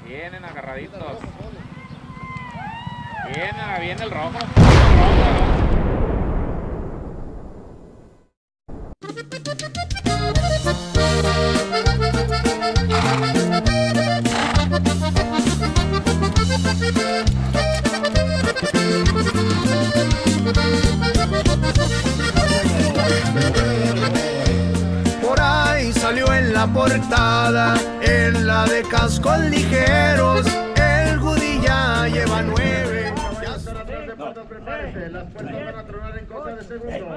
Vienen agarraditos. Viene el rojo. Por ahí salió en la portada, en la de cascos ligeros, el Goody ya lleva 9. Las puertas van a tronar en cosa de segundos.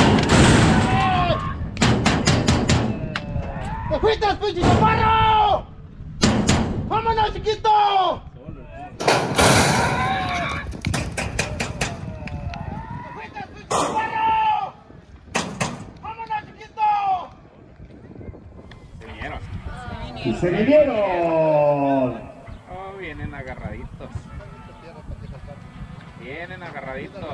¡Te fuiste, pinche chaparro! ¡Vámonos, chiquito! ¡Te fuiste, pinche chaparro! ¡Vámonos, chiquito! Se vinieron. ¡Y se vinieron! Oh, vienen agarraditos. Vienen agarraditos.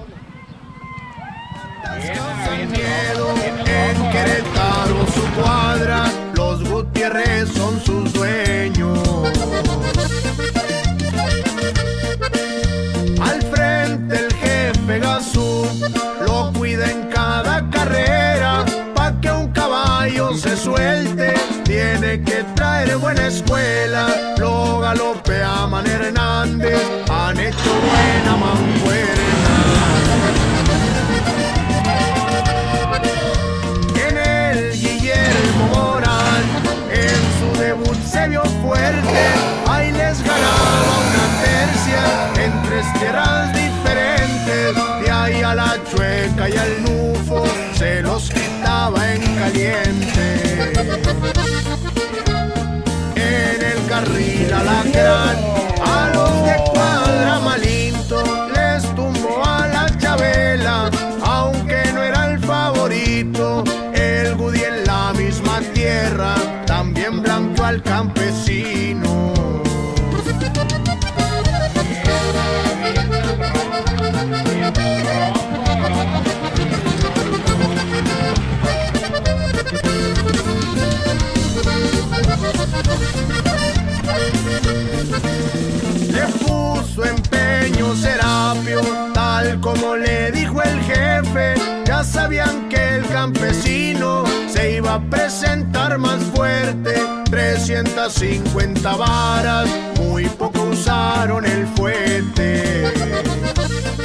Causan miedo en Querétaro su cuadra, los Gutiérrez son sus dueños. Al frente el jefe Gazú lo cuida en cada carrera, pa' que un caballo se suelte tiene que traer buena escuela. Lo galopea Man Hernández, han hecho buena mancuerna. Se vio fuerte, ahí les ganaba una tercia en 3 tierras diferentes. De ahí a la Chueca y al Nufo se los quitaba en caliente. En el carril Alacrán a los de cuadra Malinto les tumbó a la Chabela, aunque no era el favorito. El Goody en la misma tierra también blanqueó al campesino. Le puso empeño Serapio, tal como le dijo el jefe. Ya sabían que el campesino se iba a presentar más fuerte. 350 varas, muy poco usaron el fuete.